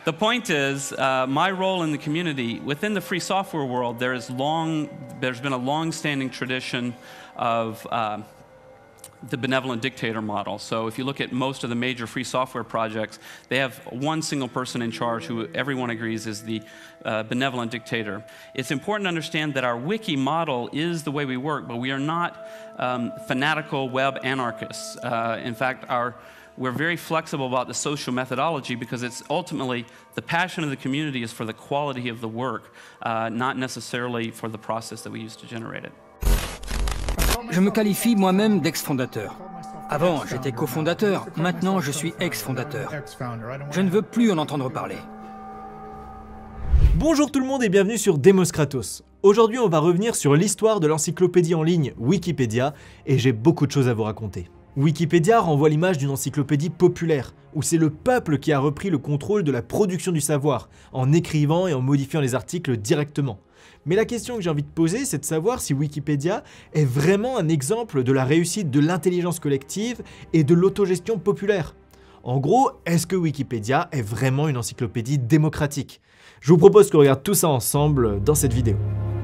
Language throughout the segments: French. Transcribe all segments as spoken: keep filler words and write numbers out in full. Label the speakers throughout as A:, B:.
A: The point is, uh, my role in the community, within the free software world, there is long, there's been a long-standing tradition of uh, the benevolent dictator model. So if you look at most of the major free software projects, they have one single person in charge who everyone agrees is the uh, benevolent dictator. It's important to understand that our wiki model is the way we work, but we are not um, fanatical web anarchists. Uh, in fact, our We're very flexible about the social methodology because it's ultimately the passion of the community is for the quality of the work, uh, not necessarily for the process that we use to generate it.
B: Je me qualifie moi-même d'ex-fondateur. Avant, j'étais cofondateur, maintenant je suis ex-fondateur. Je ne veux plus en entendre parler.
C: Bonjour tout le monde et bienvenue sur Demos Kratos. Aujourd'hui on va revenir sur l'histoire de l'encyclopédie en ligne Wikipédia et j'ai beaucoup de choses à vous raconter. Wikipédia renvoie l'image d'une encyclopédie populaire, où c'est le peuple qui a repris le contrôle de la production du savoir, en écrivant et en modifiant les articles directement. Mais la question que j'ai envie de poser, c'est de savoir si Wikipédia est vraiment un exemple de la réussite de l'intelligence collective et de l'autogestion populaire. En gros, est-ce que Wikipédia est vraiment une encyclopédie démocratique? Je vous propose qu'on regarde tout ça ensemble dans cette vidéo.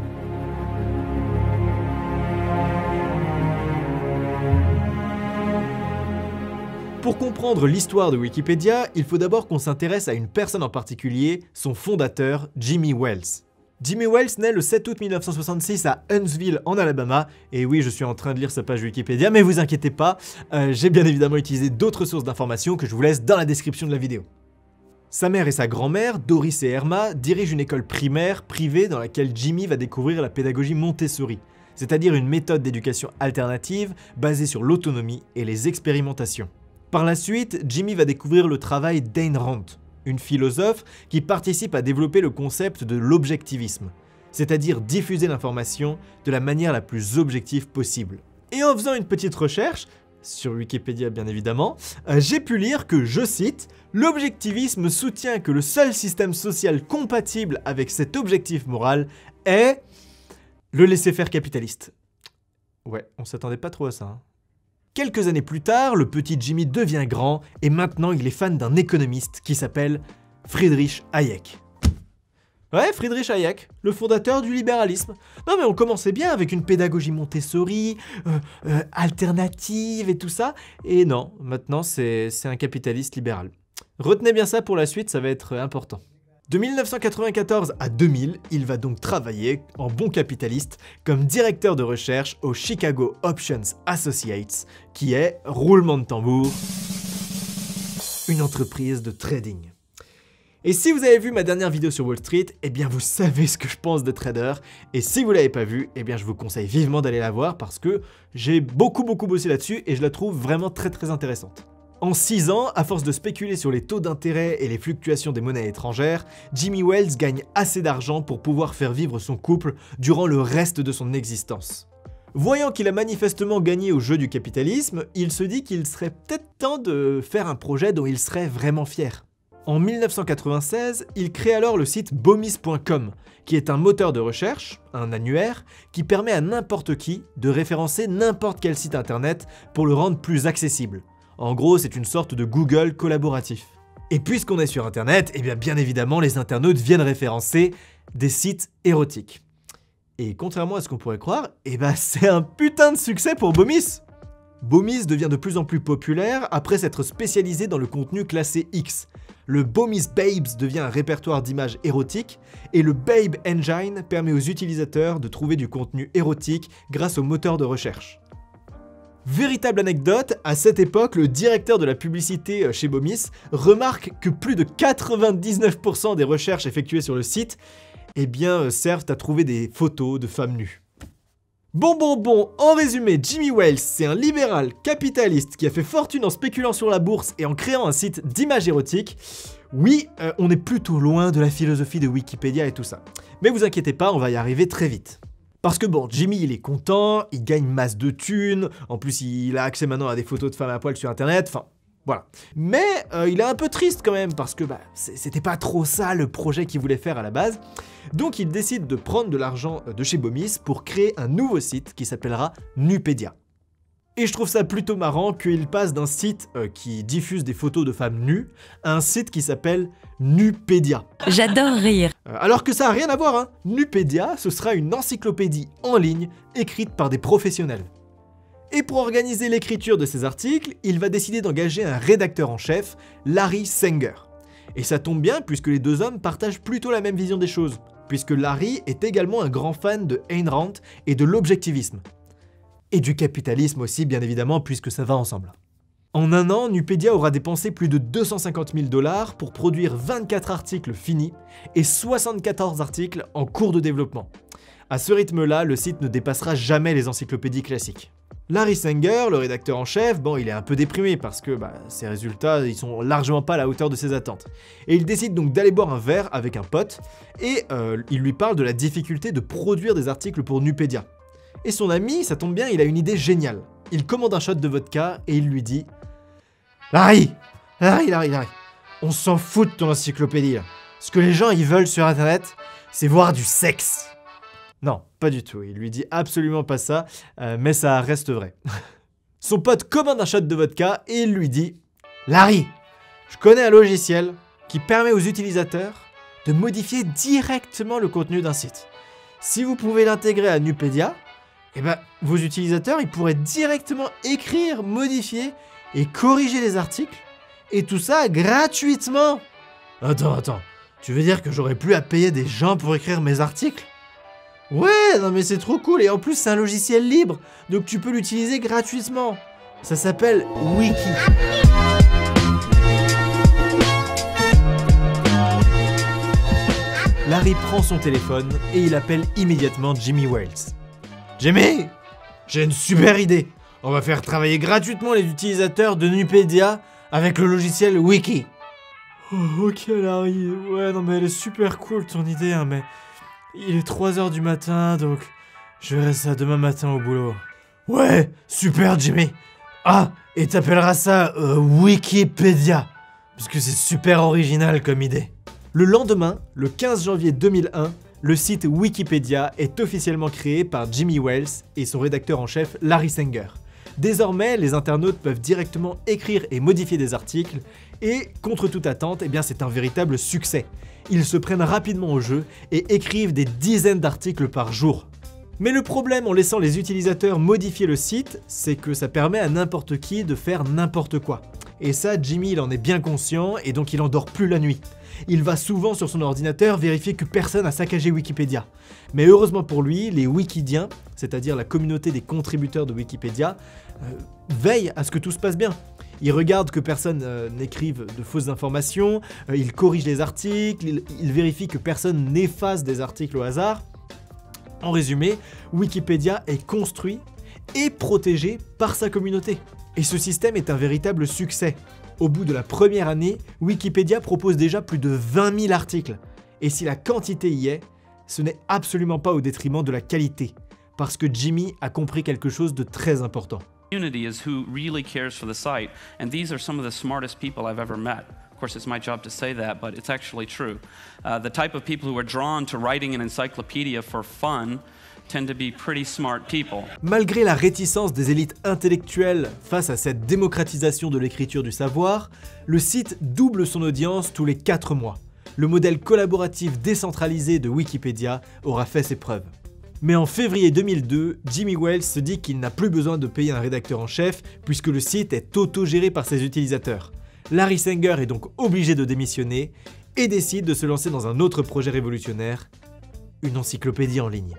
C: Pour comprendre l'histoire de Wikipédia, il faut d'abord qu'on s'intéresse à une personne en particulier, son fondateur, Jimmy Wales. Jimmy Wales naît le sept août mille neuf cent soixante-six à Huntsville en Alabama, et oui, je suis en train de lire sa page Wikipédia, mais vous inquiétez pas, euh, j'ai bien évidemment utilisé d'autres sources d'informations que je vous laisse dans la description de la vidéo. Sa mère et sa grand-mère, Doris et Irma, dirigent une école primaire privée dans laquelle Jimmy va découvrir la pédagogie Montessori, c'est-à-dire une méthode d'éducation alternative basée sur l'autonomie et les expérimentations. Par la suite, Jimmy va découvrir le travail d'Ayn Rand, une philosophe qui participe à développer le concept de l'objectivisme, c'est-à-dire diffuser l'information de la manière la plus objective possible. Et en faisant une petite recherche, sur Wikipédia bien évidemment, euh, j'ai pu lire que, je cite, « L'objectivisme soutient que le seul système social compatible avec cet objectif moral est le laisser-faire capitaliste. » Ouais, on s'attendait pas trop à ça, hein. Quelques années plus tard, le petit Jimmy devient grand et maintenant il est fan d'un économiste qui s'appelle Friedrich Hayek. Ouais, Friedrich Hayek, le fondateur du libéralisme. Non mais on commençait bien avec une pédagogie Montessori, euh, euh, alternative et tout ça, et non, maintenant c'est un capitaliste libéral. Retenez bien ça pour la suite, ça va être important. De mille neuf cent quatre-vingt-quatorze à deux mille, il va donc travailler en bon capitaliste comme directeur de recherche au Chicago Options Associates, qui est, roulement de tambour, une entreprise de trading. Et si vous avez vu ma dernière vidéo sur Wall Street, eh bien vous savez ce que je pense de trader, et si vous l'avez pas vu, eh bien je vous conseille vivement d'aller la voir parce que j'ai beaucoup beaucoup bossé là-dessus et je la trouve vraiment très très intéressante. En six ans, à force de spéculer sur les taux d'intérêt et les fluctuations des monnaies étrangères, Jimmy Wales gagne assez d'argent pour pouvoir faire vivre son couple durant le reste de son existence. Voyant qu'il a manifestement gagné au jeu du capitalisme, il se dit qu'il serait peut-être temps de faire un projet dont il serait vraiment fier. En mille neuf cent quatre-vingt-seize, il crée alors le site bomis point com, qui est un moteur de recherche, un annuaire, qui permet à n'importe qui de référencer n'importe quel site internet pour le rendre plus accessible. En gros, c'est une sorte de Google collaboratif. Et puisqu'on est sur internet, eh bien, bien évidemment, les internautes viennent référencer des sites érotiques. Et contrairement à ce qu'on pourrait croire, eh ben, c'est un putain de succès pour Bomis. Bomis devient de plus en plus populaire après s'être spécialisé dans le contenu classé X. Le Bomis Babes devient un répertoire d'images érotiques et le Babe Engine permet aux utilisateurs de trouver du contenu érotique grâce au moteur de recherche. Véritable anecdote, à cette époque, le directeur de la publicité chez Bomis remarque que plus de quatre-vingt-dix-neuf pour cent des recherches effectuées sur le site eh bien, servent à trouver des photos de femmes nues. Bon bon bon, en résumé, Jimmy Wales, c'est un libéral capitaliste qui a fait fortune en spéculant sur la bourse et en créant un site d'images érotiques. Oui, euh, on est plutôt loin de la philosophie de Wikipédia et tout ça. Mais vous inquiétez pas, on va y arriver très vite. Parce que bon, Jimmy il est content, il gagne masse de thunes, en plus il a accès maintenant à des photos de femmes à poil sur internet, enfin voilà. Mais euh, il est un peu triste quand même parce que bah, c'était pas trop ça le projet qu'il voulait faire à la base. Donc il décide de prendre de l'argent de chez Bomis pour créer un nouveau site qui s'appellera Nupedia. Et je trouve ça plutôt marrant qu'il passe d'un site euh, qui diffuse des photos de femmes nues à un site qui s'appelle Nupedia.
D: J'adore rire.
C: Euh, alors que ça n'a rien à voir, hein. Nupedia, ce sera une encyclopédie en ligne écrite par des professionnels. Et pour organiser l'écriture de ces articles, il va décider d'engager un rédacteur en chef, Larry Sanger. Et ça tombe bien puisque les deux hommes partagent plutôt la même vision des choses, puisque Larry est également un grand fan de Ayn Rand et de l'objectivisme. Et du capitalisme aussi, bien évidemment, puisque ça va ensemble. En un an, Nupedia aura dépensé plus de deux cent cinquante mille dollars pour produire vingt-quatre articles finis et soixante-quatorze articles en cours de développement. À ce rythme-là, le site ne dépassera jamais les encyclopédies classiques. Larry Sanger, le rédacteur en chef, bon, il est un peu déprimé parce que bah, ses résultats, ils sont largement pas à la hauteur de ses attentes. Et il décide donc d'aller boire un verre avec un pote et euh, il lui parle de la difficulté de produire des articles pour Nupedia. Et son ami, ça tombe bien, il a une idée géniale. Il commande un shot de vodka et il lui dit « Larry, Larry, Larry, Larry, on s'en fout de ton encyclopédie là. Ce que les gens ils veulent sur internet, c'est voir du sexe. » Non, pas du tout, il lui dit absolument pas ça, euh, mais ça reste vrai. Son pote commande un shot de vodka et il lui dit « Larry, je connais un logiciel qui permet aux utilisateurs de modifier directement le contenu d'un site. Si vous pouvez l'intégrer à Nupedia, eh ben, vos utilisateurs ils pourraient directement écrire, modifier et corriger les articles, et tout ça gratuitement. » Attends, attends, tu veux dire que j'aurais plus à payer des gens pour écrire mes articles ? Ouais, non mais c'est trop cool, et en plus c'est un logiciel libre, donc tu peux l'utiliser gratuitement. Ça s'appelle Wiki. Larry prend son téléphone et il appelle immédiatement Jimmy Wales. Jimmy, j'ai une super idée. On va faire travailler gratuitement les utilisateurs de Nupedia avec le logiciel Wiki. Oh, ok Larry, ouais non mais elle est super cool ton idée, hein, mais il est trois heures du matin, donc je verrai ça demain matin au boulot. Ouais, super Jimmy. Ah, et t'appelleras ça euh, Wikipédia, parce que c'est super original comme idée. Le lendemain, le quinze janvier deux mille un, le site Wikipédia est officiellement créé par Jimmy Wales et son rédacteur en chef Larry Sanger. Désormais, les internautes peuvent directement écrire et modifier des articles, et contre toute attente, eh bien c'est un véritable succès. Ils se prennent rapidement au jeu et écrivent des dizaines d'articles par jour. Mais le problème en laissant les utilisateurs modifier le site, c'est que ça permet à n'importe qui de faire n'importe quoi. Et ça, Jimmy il en est bien conscient et donc il en dort plus la nuit. Il va souvent sur son ordinateur vérifier que personne n'a saccagé Wikipédia. Mais heureusement pour lui, les Wikidiens, c'est-à-dire la communauté des contributeurs de Wikipédia, euh, veillent à ce que tout se passe bien. Ils regardent que personne euh, n'écrive de fausses informations, euh, ils corrigent les articles, ils, ils vérifient que personne n'efface des articles au hasard. En résumé, Wikipédia est construit et protégé par sa communauté. Et ce système est un véritable succès. Au bout de la première année, Wikipédia propose déjà plus de vingt mille articles. Et si la quantité y est, ce n'est absolument pas au détriment de la qualité, parce que Jimmy a compris quelque chose de très important.
A: Community is who really cares for the site, and these are some of the smartest people I've ever met. Of course, it's my job to say that, but it's actually true. Uh, the type of people who are drawn to writing an encyclopedia for fun tend to be pretty smart people.
C: Malgré la réticence des élites intellectuelles face à cette démocratisation de l'écriture du savoir, le site double son audience tous les quatre mois. Le modèle collaboratif décentralisé de Wikipédia aura fait ses preuves. Mais en février deux mille deux, Jimmy Wales se dit qu'il n'a plus besoin de payer un rédacteur en chef puisque le site est autogéré par ses utilisateurs. Larry Sanger est donc obligé de démissionner et décide de se lancer dans un autre projet révolutionnaire, une encyclopédie en ligne.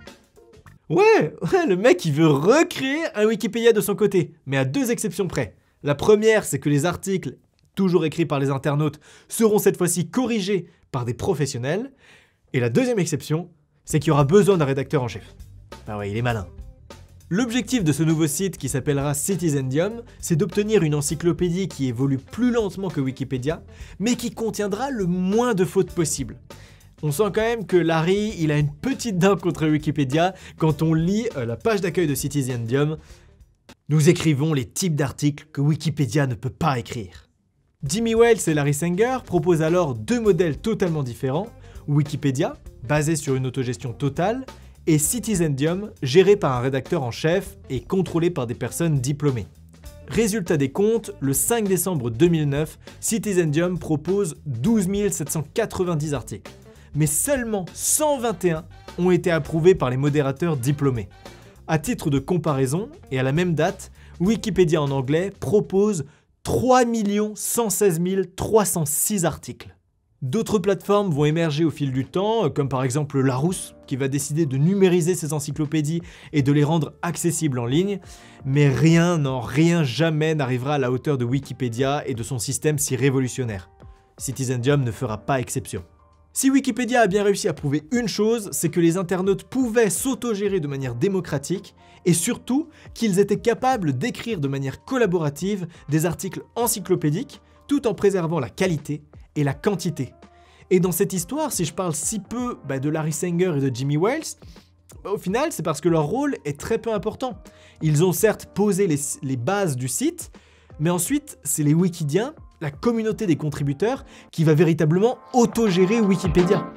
C: Ouais, ouais, le mec il veut recréer un Wikipédia de son côté, mais à deux exceptions près. La première, c'est que les articles, toujours écrits par les internautes, seront cette fois-ci corrigés par des professionnels. Et la deuxième exception, c'est qu'il y aura besoin d'un rédacteur en chef. Ah ouais, il est malin. L'objectif de ce nouveau site, qui s'appellera Citizendium, c'est d'obtenir une encyclopédie qui évolue plus lentement que Wikipédia, mais qui contiendra le moins de fautes possible. On sent quand même que Larry, il a une petite dent contre Wikipédia quand on lit euh, la page d'accueil de Citizendium. Nous écrivons les types d'articles que Wikipédia ne peut pas écrire. Jimmy Wales et Larry Sanger proposent alors deux modèles totalement différents, Wikipédia, basé sur une autogestion totale, et Citizendium, géré par un rédacteur en chef et contrôlé par des personnes diplômées. Résultat des comptes, le cinq décembre deux mille neuf, Citizendium propose douze mille sept cent quatre-vingt-dix articles, mais seulement cent vingt et un ont été approuvés par les modérateurs diplômés. À titre de comparaison, et à la même date, Wikipédia en anglais propose trois millions cent seize mille trois cent six articles. D'autres plateformes vont émerger au fil du temps, comme par exemple Larousse, qui va décider de numériser ses encyclopédies et de les rendre accessibles en ligne, mais rien, non rien, jamais n'arrivera à la hauteur de Wikipédia et de son système si révolutionnaire. Citizendium ne fera pas exception. Si Wikipédia a bien réussi à prouver une chose, c'est que les internautes pouvaient s'autogérer de manière démocratique, et surtout qu'ils étaient capables d'écrire de manière collaborative des articles encyclopédiques, tout en préservant la qualité et la quantité. Et dans cette histoire, si je parle si peu bah, de Larry Sanger et de Jimmy Wales, bah, au final, c'est parce que leur rôle est très peu important. Ils ont certes posé les, les bases du site, mais ensuite, c'est les Wikidiens, la communauté des contributeurs, qui va véritablement autogérer Wikipédia.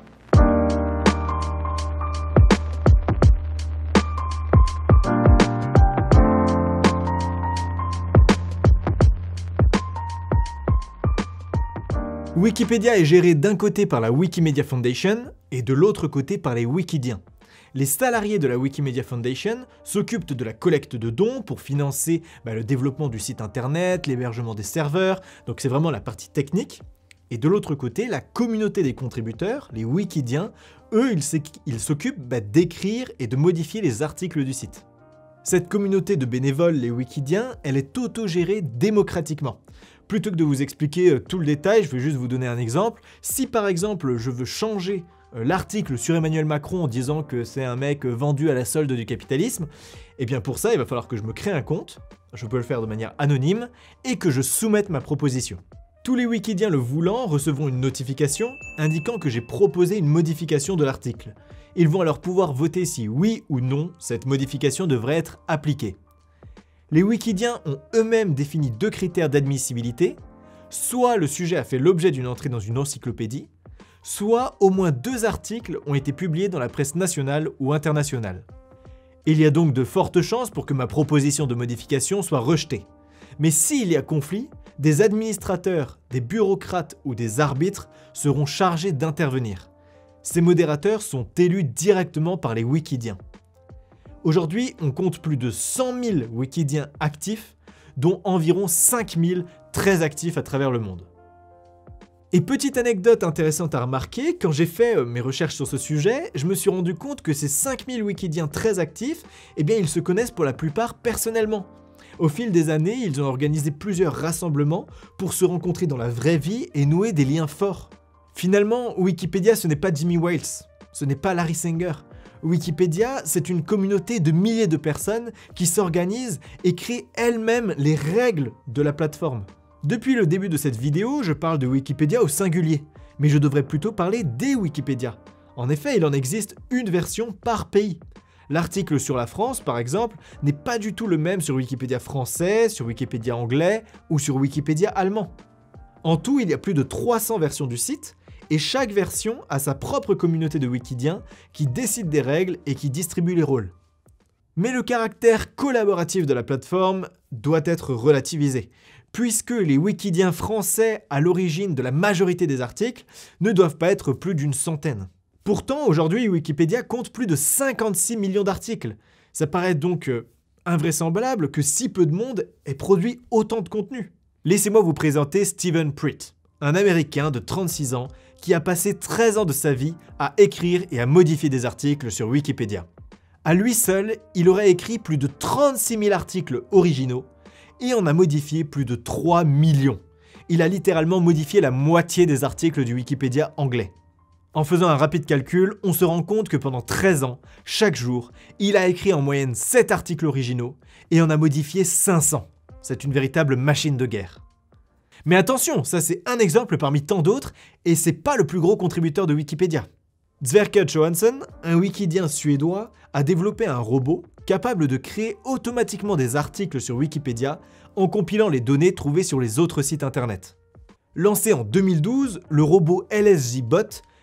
C: Wikipédia est géré d'un côté par la Wikimedia Foundation et de l'autre côté par les Wikidiens. Les salariés de la Wikimedia Foundation s'occupent de la collecte de dons pour financer bah, le développement du site internet, l'hébergement des serveurs, donc c'est vraiment la partie technique. Et de l'autre côté, la communauté des contributeurs, les Wikidiens, eux, ils s'occupent bah, d'écrire et de modifier les articles du site. Cette communauté de bénévoles, les Wikidiens, elle est autogérée démocratiquement. Plutôt que de vous expliquer euh, tout le détail, je vais juste vous donner un exemple. Si par exemple, je veux changer euh, l'article sur Emmanuel Macron en disant que c'est un mec euh, vendu à la solde du capitalisme, eh bien pour ça, il va falloir que je me crée un compte, je peux le faire de manière anonyme, et que je soumette ma proposition. Tous les Wikidiens le voulant recevront une notification indiquant que j'ai proposé une modification de l'article. Ils vont alors pouvoir voter si oui ou non cette modification devrait être appliquée. Les Wikidiens ont eux-mêmes défini deux critères d'admissibilité, soit le sujet a fait l'objet d'une entrée dans une encyclopédie, soit au moins deux articles ont été publiés dans la presse nationale ou internationale. Il y a donc de fortes chances pour que ma proposition de modification soit rejetée. Mais s'il y a conflit, des administrateurs, des bureaucrates ou des arbitres seront chargés d'intervenir. Ces modérateurs sont élus directement par les Wikidiens. Aujourd'hui, on compte plus de cent mille Wikidiens actifs, dont environ cinq mille très actifs à travers le monde. Et petite anecdote intéressante à remarquer, quand j'ai fait mes recherches sur ce sujet, je me suis rendu compte que ces cinq mille Wikidiens très actifs, eh bien ils se connaissent pour la plupart personnellement. Au fil des années, ils ont organisé plusieurs rassemblements pour se rencontrer dans la vraie vie et nouer des liens forts. Finalement, Wikipédia ce n'est pas Jimmy Wales, ce n'est pas Larry Sanger. Wikipédia, c'est une communauté de milliers de personnes qui s'organisent et créent elles-mêmes les règles de la plateforme. Depuis le début de cette vidéo, je parle de Wikipédia au singulier, mais je devrais plutôt parler des Wikipédia. En effet, il en existe une version par pays. L'article sur la France, par exemple, n'est pas du tout le même sur Wikipédia français, sur Wikipédia anglais ou sur Wikipédia allemand. En tout, il y a plus de trois cents versions du site, et chaque version a sa propre communauté de Wikidiens qui décide des règles et qui distribue les rôles. Mais le caractère collaboratif de la plateforme doit être relativisé, puisque les Wikidiens français à l'origine de la majorité des articles ne doivent pas être plus d'une centaine. Pourtant, aujourd'hui, Wikipédia compte plus de cinquante-six millions d'articles. Ça paraît donc euh, invraisemblable que si peu de monde ait produit autant de contenu. Laissez-moi vous présenter Stephen Pritt, un Américain de trente-six ans qui a passé treize ans de sa vie à écrire et à modifier des articles sur Wikipédia. À lui seul, il aurait écrit plus de trente-six mille articles originaux et en a modifié plus de trois millions. Il a littéralement modifié la moitié des articles du Wikipédia anglais. En faisant un rapide calcul, on se rend compte que pendant treize ans, chaque jour, il a écrit en moyenne sept articles originaux et en a modifié cinq cents. C'est une véritable machine de guerre. Mais attention, ça c'est un exemple parmi tant d'autres, et c'est pas le plus gros contributeur de Wikipédia. Sverker Johansson, un Wikidien suédois, a développé un robot capable de créer automatiquement des articles sur Wikipédia en compilant les données trouvées sur les autres sites internet. Lancé en deux mille douze, le robot L S J Bot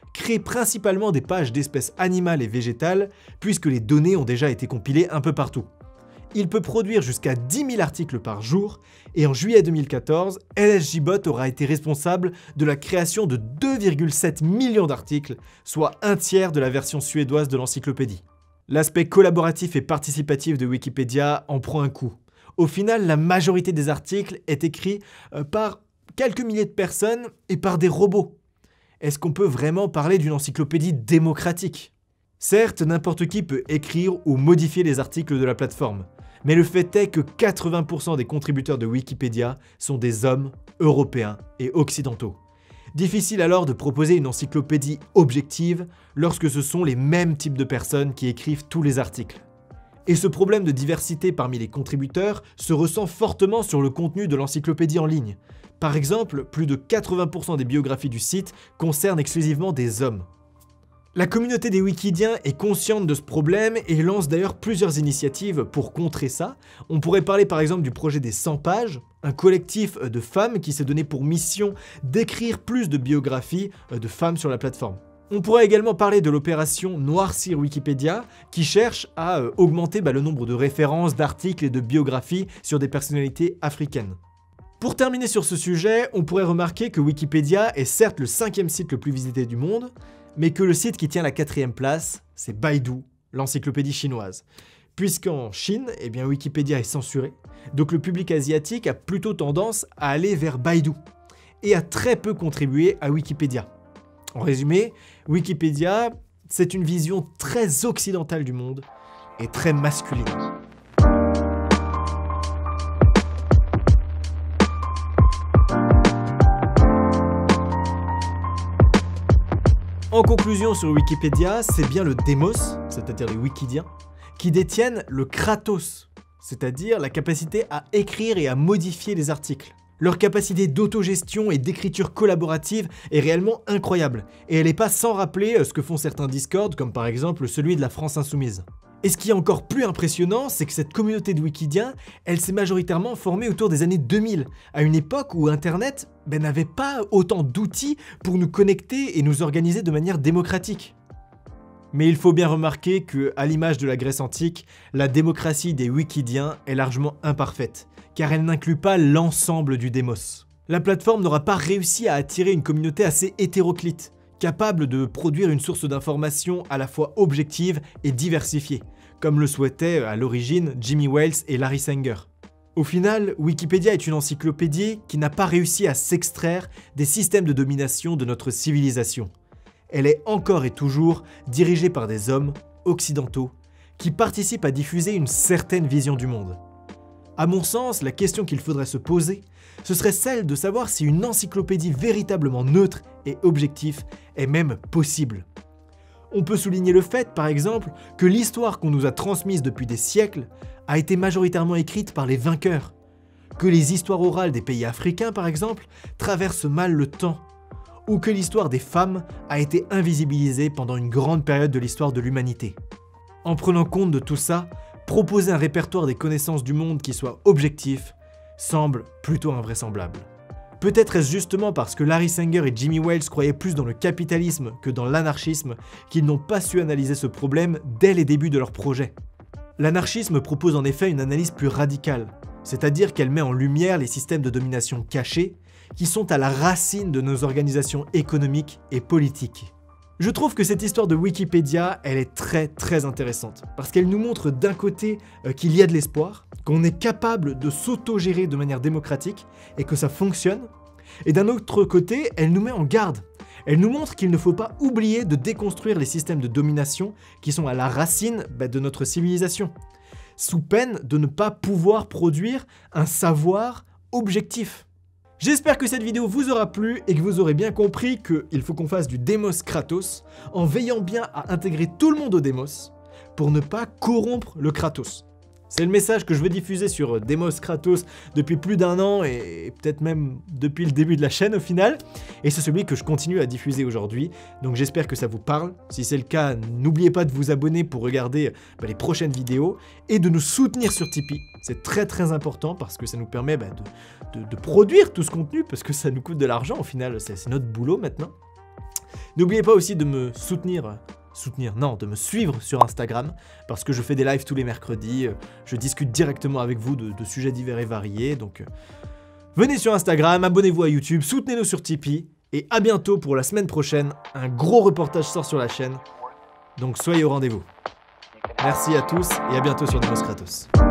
C: crée principalement des pages d'espèces animales et végétales, puisque les données ont déjà été compilées un peu partout. Il peut produire jusqu'à dix mille articles par jour, et en juillet deux mille quatorze, L S J Bot aura été responsable de la création de deux virgule sept millions d'articles, soit un tiers de la version suédoise de l'encyclopédie. L'aspect collaboratif et participatif de Wikipédia en prend un coup. Au final, la majorité des articles est écrits par quelques milliers de personnes et par des robots. Est-ce qu'on peut vraiment parler d'une encyclopédie démocratique? Certes, n'importe qui peut écrire ou modifier les articles de la plateforme, mais le fait est que quatre-vingts pour cent des contributeurs de Wikipédia sont des hommes européens et occidentaux. Difficile alors de proposer une encyclopédie objective lorsque ce sont les mêmes types de personnes qui écrivent tous les articles. Et ce problème de diversité parmi les contributeurs se ressent fortement sur le contenu de l'encyclopédie en ligne. Par exemple, plus de quatre-vingts pour cent des biographies du site concernent exclusivement des hommes. La communauté des Wikidiens est consciente de ce problème et lance d'ailleurs plusieurs initiatives pour contrer ça. On pourrait parler par exemple du projet des cent pages, un collectif de femmes qui s'est donné pour mission d'écrire plus de biographies de femmes sur la plateforme. On pourrait également parler de l'opération Noircir Wikipédia qui cherche à augmenter bah, le nombre de références, d'articles et de biographies sur des personnalités africaines. Pour terminer sur ce sujet, on pourrait remarquer que Wikipédia est certes le cinquième site le plus visité du monde, mais que le site qui tient la quatrième place, c'est Baidu, l'encyclopédie chinoise. Puisqu'en Chine, eh bien Wikipédia est censuré, donc le public asiatique a plutôt tendance à aller vers Baidu, et a très peu contribué à Wikipédia. En résumé, Wikipédia, c'est une vision très occidentale du monde, et très masculine. En conclusion sur Wikipédia, c'est bien le démos, c'est-à-dire les Wikidiens, qui détiennent le Kratos, c'est-à-dire la capacité à écrire et à modifier les articles. Leur capacité d'autogestion et d'écriture collaborative est réellement incroyable, et elle n'est pas sans rappeler ce que font certains Discord, comme par exemple celui de la France Insoumise. Et ce qui est encore plus impressionnant, c'est que cette communauté de Wikidiens, elle s'est majoritairement formée autour des années deux mille, à une époque où Internet ben, n'avait pas autant d'outils pour nous connecter et nous organiser de manière démocratique. Mais il faut bien remarquer que, à l'image de la Grèce antique, la démocratie des Wikidiens est largement imparfaite, car elle n'inclut pas l'ensemble du démos. La plateforme n'aura pas réussi à attirer une communauté assez hétéroclite, capable de produire une source d'information à la fois objective et diversifiée, comme le souhaitaient à l'origine Jimmy Wales et Larry Sanger. Au final, Wikipédia est une encyclopédie qui n'a pas réussi à s'extraire des systèmes de domination de notre civilisation. Elle est encore et toujours dirigée par des hommes occidentaux qui participent à diffuser une certaine vision du monde. À mon sens, la question qu'il faudrait se poser, ce serait celle de savoir si une encyclopédie véritablement neutre et objective est même possible. On peut souligner le fait, par exemple, que l'histoire qu'on nous a transmise depuis des siècles a été majoritairement écrite par les vainqueurs, que les histoires orales des pays africains, par exemple, traversent mal le temps, ou que l'histoire des femmes a été invisibilisée pendant une grande période de l'histoire de l'humanité. En prenant compte de tout ça, proposer un répertoire des connaissances du monde qui soit objectif semble plutôt invraisemblable. Peut-être est-ce justement parce que Larry Sanger et Jimmy Wales croyaient plus dans le capitalisme que dans l'anarchisme qu'ils n'ont pas su analyser ce problème dès les débuts de leur projet. L'anarchisme propose en effet une analyse plus radicale, c'est-à-dire qu'elle met en lumière les systèmes de domination cachés qui sont à la racine de nos organisations économiques et politiques. Je trouve que cette histoire de Wikipédia, elle est très très intéressante, parce qu'elle nous montre d'un côté euh, qu'il y a de l'espoir, qu'on est capable de s'auto-gérer de manière démocratique, et que ça fonctionne, et d'un autre côté, elle nous met en garde. Elle nous montre qu'il ne faut pas oublier de déconstruire les systèmes de domination qui sont à la racine bah, de notre civilisation, sous peine de ne pas pouvoir produire un savoir objectif. J'espère que cette vidéo vous aura plu et que vous aurez bien compris qu'il faut qu'on fasse du démos Kratos en veillant bien à intégrer tout le monde au démos pour ne pas corrompre le Kratos. C'est le message que je veux diffuser sur Démos Kratos depuis plus d'un an et peut-être même depuis le début de la chaîne au final. Et c'est celui que je continue à diffuser aujourd'hui. Donc j'espère que ça vous parle. Si c'est le cas, n'oubliez pas de vous abonner pour regarder bah, les prochaines vidéos et de nous soutenir sur Tipeee. C'est très très important parce que ça nous permet bah, de, de, de produire tout ce contenu parce que ça nous coûte de l'argent au final. C'est notre boulot maintenant. N'oubliez pas aussi de me soutenir, soutenir, non, de me suivre sur Instagram, parce que je fais des lives tous les mercredis, je discute directement avec vous de, de sujets divers et variés, donc euh, venez sur Instagram, abonnez-vous à YouTube, soutenez-nous sur Tipeee, et à bientôt pour la semaine prochaine, un gros reportage sort sur la chaîne, donc soyez au rendez-vous. Merci à tous et à bientôt sur Demos Kratos.